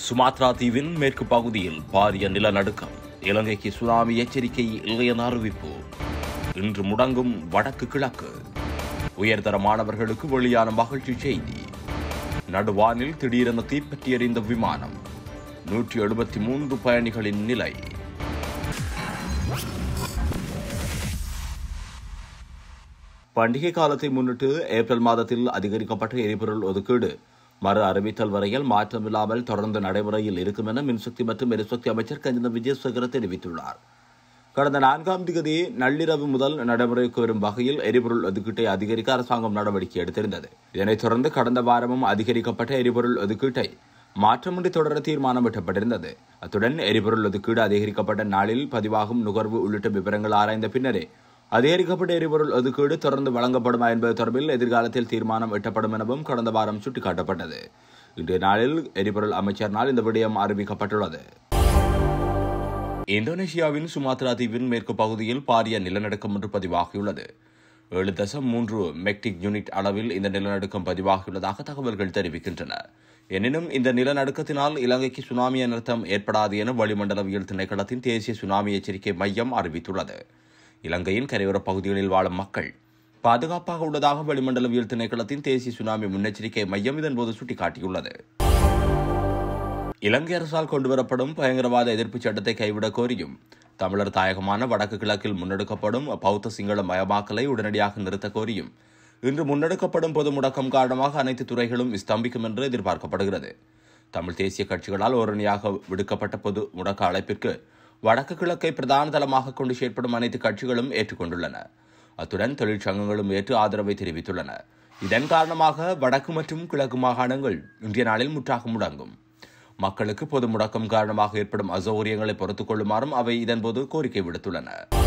Sumatra தீவின் மேற்கு பகுதியில் பாரிய நிலநடுக்கம். இலங்கைக்கு சுனாமி எச்சரிக்கை இல்லை என அறிவிப்பு. இன்று முடங்கும் வடக்கு கிழக்கு. உயர்தர மாணவர்களுக்கு வெளியான மகிழ்ச்சி செய்தி. நடுவானில் திடீரென தீப்பற்றி எறிந்த விமானம். 173 பயணிகளின் நிலை. பண்டிகை காலத்தை முன்னிட்டு ஏப்ரல் மாதத்தில் அதிகரிக்கப்பட்ட எரிபொருள் ஒதுக்கீடு மறு அறிவித்தல் வரையில் மாற்றமில்லாமல் தொடர்ந்து நடைமுறையில் இருக்கும் என மின்சக்தி மற்றும் எரிசக்தி அமைச்சர் கஞ்சன விஜயசேகர தெரிவித்துள்ளார். கடந்த 4ஆம் தேதி நள்ளிரவு முதல் நடைமுறைக்கு வரும் வகையில் எரிபொருள் ஒதுக்கீட்டை அதிகரிக்க அரசாங்கம் நடவடிக்கை எடுத்திருந்தது. இதனைத் தொடர்ந்து கடந்த வாரமும் அதிகரிக்கப்பட்ட எரிபொருள் ஒதுக்கீட்டை மாற்றமின்றி தொடர தீர்மானம் எட்டப்பட்டிருந்தது. அத்துடன் எரிபொருள் ஒதுக்கீடு அதிகரிக்கப்பட்ட நாளில் பதிவாகும் நுகர்வு உள்ளிட்ட விவரங்கள் ஆராய்ந்த பின்னரே அதிகரிக்கப்பட்ட எரிபொருள் ஒதுக்கீடு தொடர்ந்து வழங்கப்படுமா என்பது தொடர்பில் எதிர்காலத்தில் தீர்மானம் எட்டப்படும் எனவும் கடந்த வாரம் சுட்டிக்காட்டப்பட்டது. இன்றைய நாளில் எரிபொருள் அமைச்சரினால் இந்த விடயம் அறிவிக்கப்பட்டுள்ளது. இந்தோனேஷியாவின் சுமாத்ரா தீவின் மேற்கு பகுதியில் பாரிய நிலநடுக்கம் ஒன்று பதிவாகியுள்ளது. 7.3 மெக்டிக் யூனிட் அளவில் இந்த நிலநடுக்கம் பதிவாகியுள்ளதாக தகவல்கள் தெரிவிக்கின்றன. எனினும் இந்த நிலநடுக்கத்தினால் இலங்கைக்கு சுனாமி அனர்த்தம் ஏற்படாது என வளிமண்டலவியல் திணைக்களத்தின் தேசிய சுனாமி எச்சரிக்கை மையம் அறிவித்துள்ளது. இலங்கையின் கரையோரப் பகுதிகளில் வாழும் மக்கள் பாதுகாப்பாக உள்ளதாக வளிமண்டலவியல் திணைக்களத்தின் தேசிய சுனாமி முன்னெச்சரிக்கை மையம் இதன்போது சுட்டிக்காட்டியுள்ளது. இலங்கை அரசால் கொண்டுவரப்படும் பயங்கரவாத எதிர்ப்பு சட்டத்தை கைவிடக் கோரியும் தமிழர் தாயகமான வடக்கு கிழக்கில் முன்னெடுக்கப்படும் பௌத்த சிங்கள மயமாக்கலை உடனடியாக நிறுத்தக் கோரியும் இன்று முன்னெடுக்கப்படும் பொது முடக்கம் காரணமாக அனைத்து துறைகளும் ஸ்தம்பிக்கும் என்று எதிர்பார்க்கப்படுகிறது. தமிழ் தேசிய கட்சிகளால் ஓரணியாக விடுக்கப்பட்ட பொது முடக்க அழைப்பிற்கு வடக்கு கிழக்கை பிரதான தளமாக கொண்டு செயற்படும் அனைத்து கட்சிகளும் ஏற்றுக்கொண்டுள்ளன. அத்துடன் தொழிற்சங்கங்களும் ஏற்று ஆதரவை தெரிவித்துள்ளன. இதன் காரணமாக வடக்கு மற்றும் கிழக்கு மாகாணங்கள் இன்றைய நாளில் முற்றாக முடங்கும். மக்களுக்கு பொது முடக்கம் காரணமாக ஏற்படும் அசௌகரியங்களை பொறுத்துக் கொள்ளுமாறும் அவை இதன்போது கோரிக்கை விடுத்துள்ளன.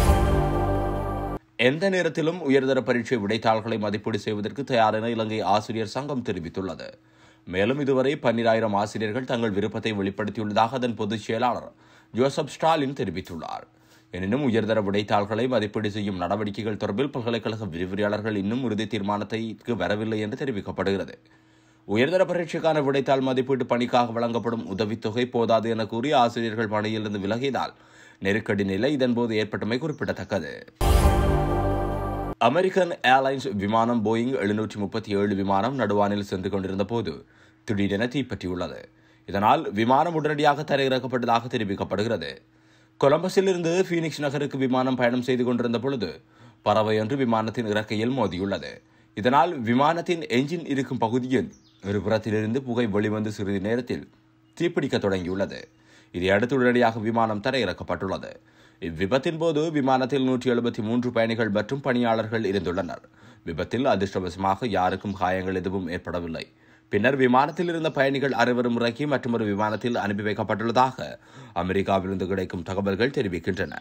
எந்த நேரத்திலும் உயர்தர பரீட்சை விடைத்தாள்களை மதிப்பீடு செய்வதற்கு தயார் என இலங்கை ஆசிரியர் சங்கம் தெரிவித்துள்ளது. மேலும் இதுவரை 12,000 ஆசிரியர்கள் தங்கள் விருப்பத்தை வெளிப்படுத்தியுள்ளதாக அதன் பொதுச் செயலாளர் ஜோசப் ஸ்டாலின் தெரிவித்துள்ளார். எனினும் உயர்தர விடைத்தாள்களை மதிப்பீடு செய்யும் நடவடிக்கைகள் தொடர்பில் பல்கலைக்கழக விரிவுரையாளர்கள் இன்னும் இறுதி தீர்மானத்திற்கு வரவில்லை என்று தெரிவிக்கப்படுகிறது. உயர்தர பரீட்சைக்கான விடைத்தாள் மதிப்பீட்டு பணிக்காக வழங்கப்படும் உதவித்தொகை போதாது என கூறி ஆசிரியர்கள் பணியிலிருந்து விலகியதால் நெருக்கடி நிலை இதன்போது ஏற்பட்டமை குறிப்பிடத்தக்கது. அமெரிக்கன் ஏர்லைன்ஸ் விமானம் போயிங் 737 விமானம் நடுவானில் சென்று கொண்டிருந்த போது திடீரென தீப்பற்றியுள்ளது. இதனால் விமானம் உடனடியாக தரையிறக்கப்பட்டதாக தெரிவிக்கப்படுகிறது. கொலம்பஸில் இருந்து பீனிக்ஸ் நகருக்கு விமானம் பயணம் செய்து கொண்டிருந்த பொழுது பறவை ஒன்று விமானத்தின் இறக்கையில் மோதியுள்ளது. இதனால் விமானத்தின் என்ஜின் இருக்கும் பகுதியில் ஒரு புறத்திலிருந்து புகை வெளிவந்து சிறிது நேரத்தில் தீப்பிடிக்க தொடங்கியுள்ளது. இதையடுத்து உடனடியாக விமானம் தரையிறக்கப்பட்டுள்ளது. இவ்விபத்தின் போது விமானத்தில் 173 பயணிகள் மற்றும் பணியாளர்கள் இருந்துள்ளனர். விபத்தில் அதிர்ஷ்டவசமாக யாருக்கும் காயங்கள் எதுவும் ஏற்படவில்லை. பின்னர் விமானத்தில் இருந்த பயணிகள் அனைவரும் இறக்கி மற்றொரு விமானத்தில் அனுப்பி வைக்கப்பட்டுள்ளதாக அமெரிக்காவிலிருந்து கிடைக்கும் தகவல்கள் தெரிவிக்கின்றன.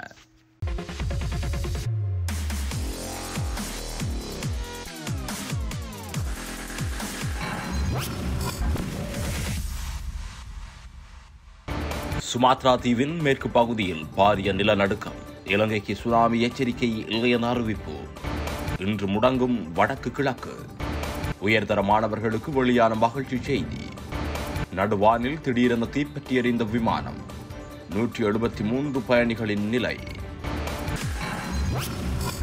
சுமாத்ரா தீவின் மேற்கு பகுதியில் பாரிய நிலநடுக்கம். இலங்கைக்கு சுனாமி எச்சரிக்கை இல்லை என அறிவிப்பு. இன்று முடங்கும் வடக்கு கிழக்கு. உயர்தர மாணவர்களுக்கு வெளியான மகிழ்ச்சி செய்தி. நடுவானில் திடீரென தீப்பற்றி எறிந்த விமானம். 173 பயணிகளின் நிலை.